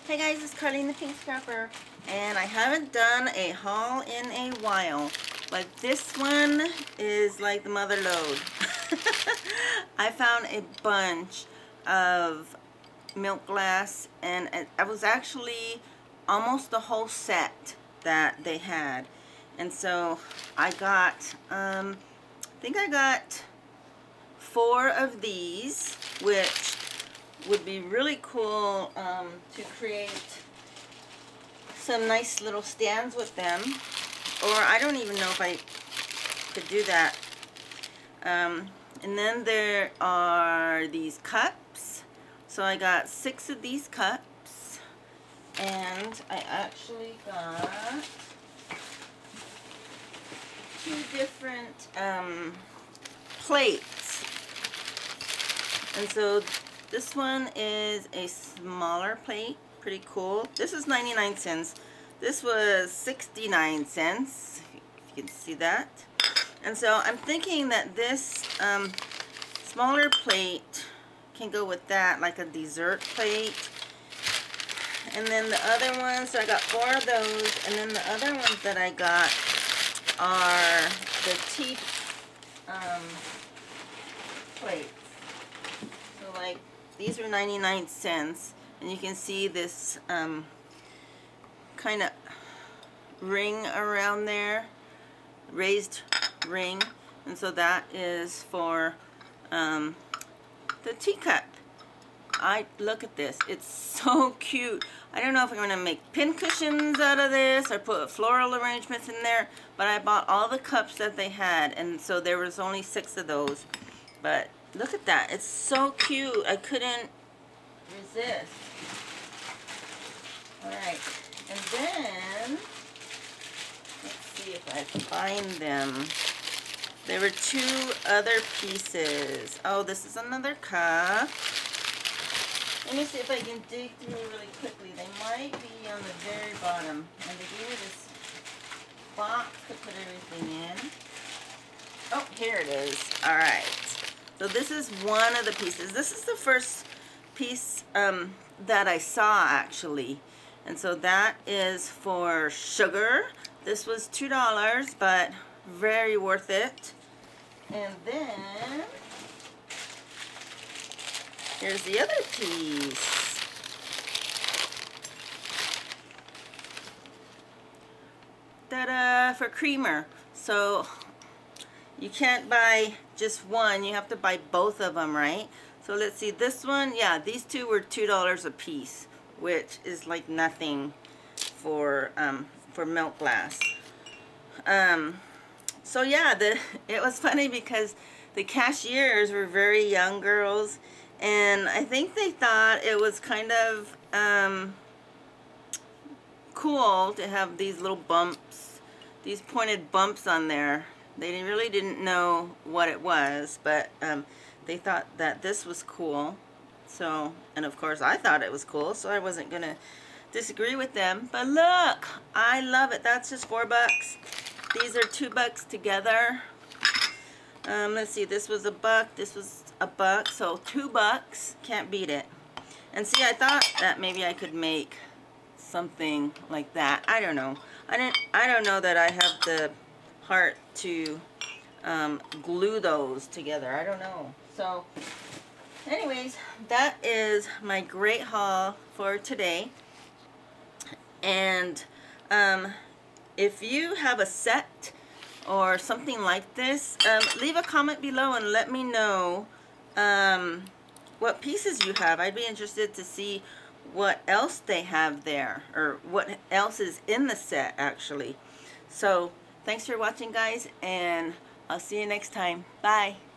Hey guys, it's Carlene the Pink Scrapper, and I haven't done a haul in a while, but this one is like the mother lode. I found a bunch of milk glass, and it was actually almost the whole set that they had. And so I got, I think I got 4 of these, which would be really cool to create some nice little stands with them, or I don't even know if I could do that. And then there are these cups, so I got 6 of these cups, and I actually got 2 different plates. And so this one is a smaller plate, pretty cool. This is 99 cents. This was 69 cents, if you can see that. And so I'm thinking that this smaller plate can go with that, like a dessert plate. And then the other ones, so I got 4 of those, and then the other ones that I got are the tea plates. So like, these are 99 cents, and you can see this kind of ring around there, raised ring, and so that is for the teacup. Look at this, it's so cute. I don't know if I'm going to make pin cushions out of this or put floral arrangements in there, but I bought all the cups that they had, and so there was only 6 of those. But look at that, it's so cute. I couldn't resist. Alright, and then let's see if I find them. There were 2 other pieces. Oh, this is another cup. Let me see if I can dig through really quickly. They might be on the very bottom. And they gave me this box to put everything in. Oh, here it is. Alright. So this is one of the pieces. This is the first piece that I saw, actually. And so that is for sugar. This was $2, but very worth it. And then here's the other piece. Ta-da! For creamer. So you can't buy just one, you have to buy both of them, right? So let's see, this one, yeah, these 2 were $2 a piece, which is like nothing for milk glass. So yeah, it was funny because the cashiers were very young girls, and I think they thought it was kind of cool to have these little bumps, these pointed bumps on there. They really didn't know what it was, but they thought that this was cool. So, and of course I thought it was cool, so I wasn't gonna disagree with them. But look, I love it. That's just $4. These are $2 together. Let's see, this was $1, this was $1, so $2, can't beat it. And see, I thought that maybe I could make something like that. I don't know. I don't know that I have the heart to glue those together. I don't know. So anyways, that is my great haul for today. And if you have a set or something like this, leave a comment below and let me know what pieces you have. I'd be interested to see what else they have there, or what else is in the set actually. So thanks for watching, guys, and I'll see you next time. Bye.